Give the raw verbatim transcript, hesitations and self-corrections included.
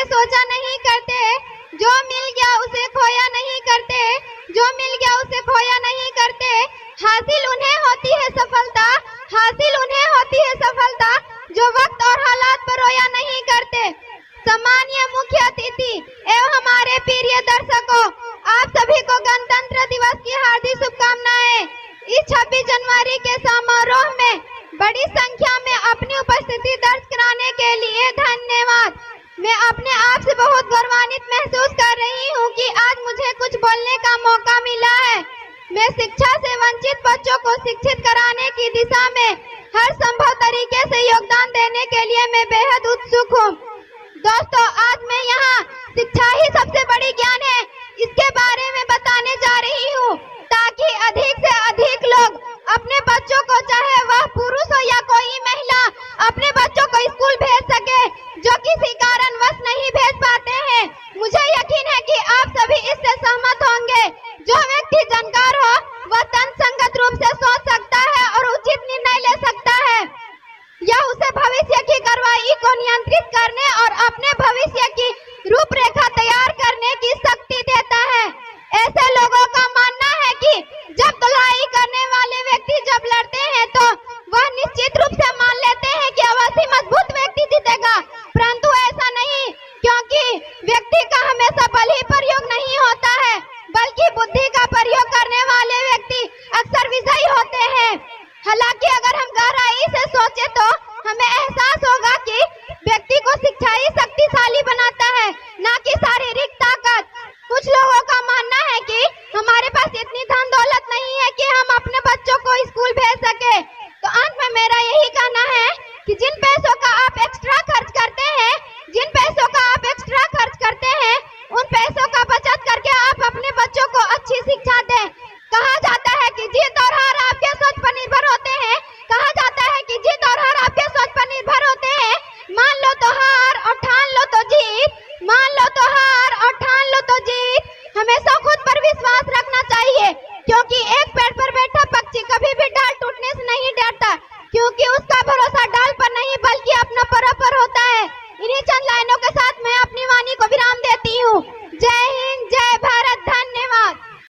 आगे सोचा नहीं करते, जो मिल गया उसे खोया नहीं करते, जो मिल गया उसे खोया नहीं करते। हासिल उन्हें होती है सफलता, हासिल उन्हें होती है सफलता, जो वक्त और हालात पर रोया नहीं करते। सम्मानीय मुख्य अतिथि एवं हमारे प्रिय दर्शकों, आप सभी को गणतंत्र दिवस की हार्दिक शुभकामनाएं। इस छब्बीस जनवरी के समारोह में बड़ी संख्या में अपनी उपस्थिति दर्ज कराने के लिए धन्यवाद। मैं अपने आप से बहुत गौरवान्वित महसूस कर रही हूँ कि आज मुझे कुछ बोलने का मौका मिला है। मैं शिक्षा से वंचित बच्चों को शिक्षित कराने की दिशा में हर संभव तरीके से योगदान देने के लिए मैं बेहद उत्सुक हूँ। दोस्तों, आज मैं यहाँ शिक्षा ही सबसे बड़ी ज्ञान है, इसके बारे में बताने जा रही हूँ, ताकि अधिक से अधिक लोग अपने बच्चों को, चाहे वह पुरुष हो या कोई महिला, अपने बच्चों को स्कूल भेज सके, जो किसी कारणवश नहीं भेज पाते हैं। मुझे यकीन है कि आप सभी इससे सहमत होंगे। जो व्यक्ति जानकार हो वह तर्कसंगत रूप से सोच सकता है और उचित निर्णय ले सकता है। यह उसे भविष्य की कार्रवाई को नियंत्रित करने और अपने भविष्य की रूपरेखा तैयार करने की शक्ति देता है। ऐसे लोगों का मानना है कि जब लड़ाई करने वाले व्यक्ति जब लड़ते हैं तो वह निश्चित रूप से मान लेते हैं कि अवश्य मजबूत व्यक्ति जीतेगा, परंतु ऐसा नहीं, क्योंकि व्यक्ति का हमेशा बल ही प्रयोग नहीं होता है, बल्कि बुद्धि का प्रयोग करने वाले व्यक्ति अक्सर विजयी होते हैं। हालांकि अगर हम गहराई से सोचे तो हमें एहसास होगा कि व्यक्ति को शिक्षा ही शक्तिशाली बनाता है, न कि शारीरिक ताकत। कुछ लोगों का मानना है कि हमारे पास इतनी धन दौलत नहीं है कि हम अपने बच्चों को स्कूल भेज सके। तो अंत में मेरा यही कहना है कि जिन पैसों का आप एक्स्ट्रा